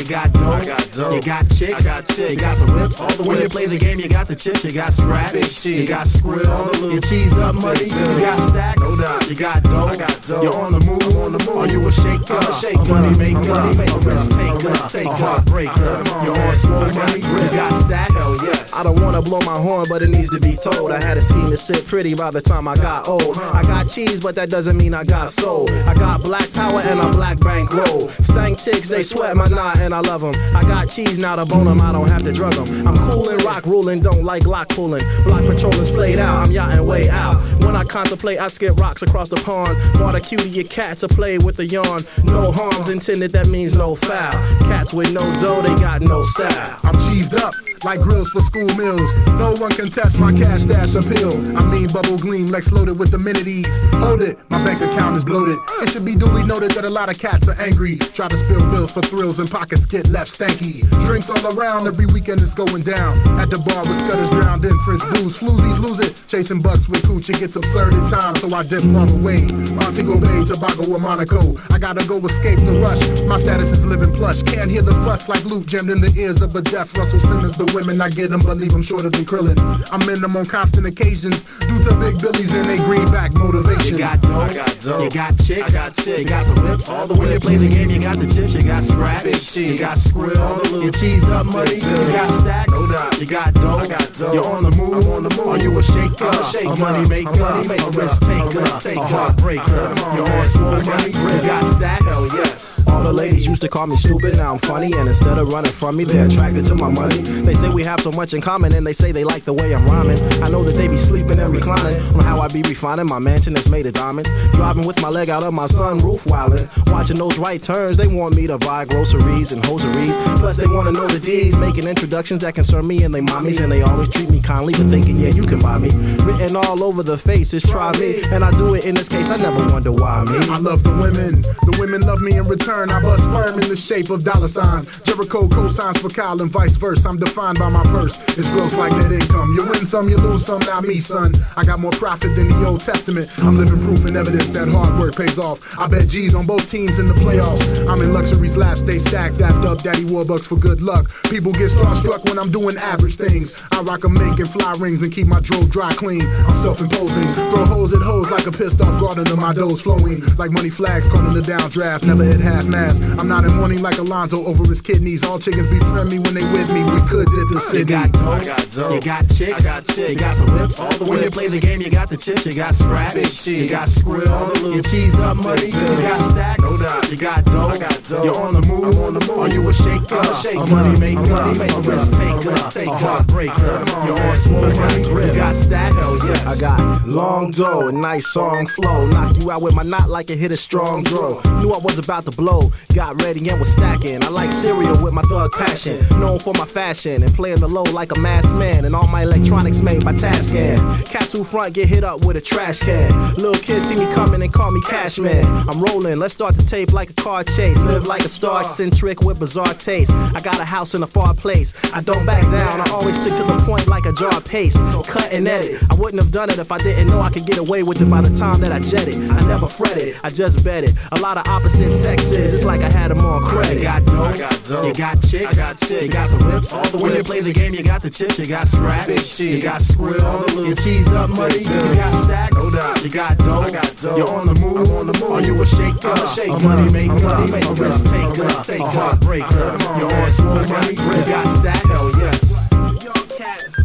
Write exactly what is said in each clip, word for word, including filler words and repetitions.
You got dough, I got dough. You got chicks, I got chicks. You got the whips. All the when you play the game, you got the chips. You got scratch, you got skrill. You cheesed up money, you got stacks. No doubt. You got dough, I got dough. You're on the move, on the move. Are you a shaker, a, shaker. a money maker, a, a risk taker, a heartbreaker? You're on swole money, you got stacks. Hell yes. I don't wanna blow my horn, but it needs to be told. I had a scheme to sit pretty by the time I got old. I got cheese, but that doesn't mean I got soul. I got black power and a black bankroll. Stank chicks, they sweat my knot and I love them. I got cheese, now to bone them, I don't have to drug them. I'm cool and rock ruling, don't like lock pulling. Block patrolling's played out, I'm yachting way out. When I contemplate, I skip rocks across the pond. Bought a cutie, your cat to play with the yarn. No harms intended, that means no foul. Cats with no dough, they got no style. I'm cheesed up like grills for school meals. No one can test my cash stash appeal. I mean bubble gleam, Lex loaded with amenities. Hold it, my bank account is bloated. It should be duly noted that a lot of cats are angry. Try to spill bills for thrills and pockets get left stanky. Drinks all around, every weekend it's going down. At the bar with scutters drowned in French blues. Floozies lose it, chasing bucks with cooch. It gets absurd at times, so I dip far away. Montego Bay, Tobago or Monaco. I gotta go escape the rush. My status is living plush. Can't hear the fuss like loot jammed in the ears of a deaf Russell Simmons. The women I get them, but leave them shorter than Krillin. I'm in them on constant occasions due to big billies and they greenback motivation. You got dough, I got dough. You got chicks, I got chicks. You got the whips. All the when you play the game, you got the chips. You got scratch, you got skrill. You cheesed up money, you got stacks. No doubt. You got dough, I got dough. You're on the move, on the move. Are you a shaker, a, shaker. a money maker, a, money maker. a risk taker, a, taker. a heartbreaker? You're on swole money, you got stacks. Hell yes. All the ladies used to call me stupid, now I'm funny. And instead of running from me, they're attracted to my money. They say we have so much in common, and they say they like the way I'm rhyming. I know that they be sleeping and reclining on how I be refining my mansion that's made of diamonds. Driving with my leg out of my sunroof, wildin'. Watching those right turns, they want me to buy groceries and hosieries. Plus they wanna know the Deez, making introductions that concern me and they mommies. And they always treat me kindly, but thinking, yeah, you can buy me. Written all over the faces, try me. And I do it in this case, I never wonder why me. I love the women, the women love me in return. I bust sperm in the shape of dollar signs. Jericho cosigns for Kyle and vice versa. I'm defined by my purse, it's gross like net income. You win some, you lose some, not me, son. I got more profit than the Old Testament. I'm living proof and evidence that hard work pays off. I bet G's on both teams in the playoffs. I'm in luxury's lap, stay stacked, dapped up, daddy Warbucks for good luck. People get starstruck when I'm doing average things. I rock a mink and fly rings and keep my dro dry clean. I'm self-imposing, throw hoes at hoes like a pissed off garden of my dough's flowing. Like money flags caught in the downdraft, never hit half mast. I'm not in mourning like Alonzo over his kidneys. All chickens befriend me when they with me. We could did the city. You got dough, I got dough. You got chicks, I got chicks. You got the whips. All the when you play the game, you got the chips. You got scratch, you got skrill. You cheesed up money, you got stacks. No doubt. You got dough, I got dough. You're on the move, on the move. Are you a shaker, a, shaker. a money maker, a, money maker. a risk taker, a, a heartbreaker? You're on swole money, you got stacks. Hell yes. I got long dough, nice song flow. Knock you out with my knot like it hit a strong dro. Knew I was about to blow. Got ready and was stacking. I like cereal with my thug passion. Known for my fashion and playing the low like a masked man. And all my electronics made by Tascan. Cats who front get hit up with a trash can. Little kids see me coming and call me Cash Man. I'm rolling, let's start the tape like a car chase. Live like a star eccentric with bizarre taste. I got a house in a far place. I don't back down, I always stick to the point like a jar of paste. So cut and edit. I wouldn't have done it if I didn't know I could get away with it by the time that I jet it. I never fret it, I just bet it. A lot of opposite sexes, it's like I had them on credit. You got dough, I got dough. You got chicks, I got chicks. You got the whips. All the when you play the game, you got the chips. You got scratch, you got skrill. You cheesed up money, you got stacks. No doubt. You got dough, I got dough. You're on the move, on the move. Are you a shaker, a, shaker. a money maker, a, money maker. a risk taker, a, a heartbreaker? You're on swole money, you got stacks. Hell yes. Young cats,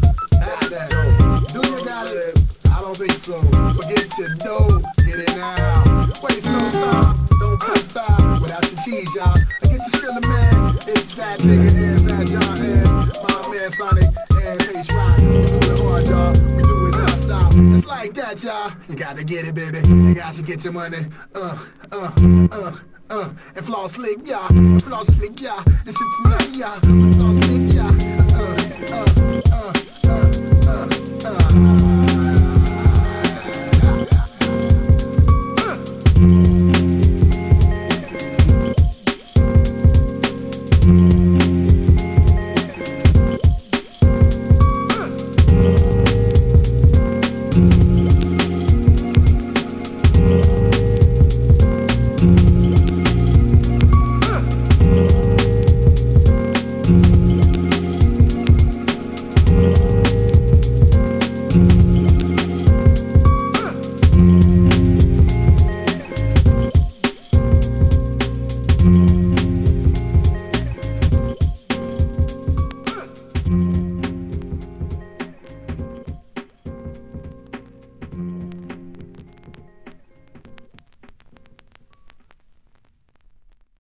do you got it? I don't think so. Forget your dough, get it now. Waste no time, don't come by without your cheese, y'all. Get your skiller, man. It's that nigga and that John and my man Sonic and Face Rock. We do it hard, y'all. We do it non-stop. It's like that, y'all. You gotta get it, baby. You gotta get your money. Uh, uh, uh, uh. And floss slick, y'all. And floss slick, y'all. And Cincinnati, y'all. And floss slick, y'all. Uh, uh, uh.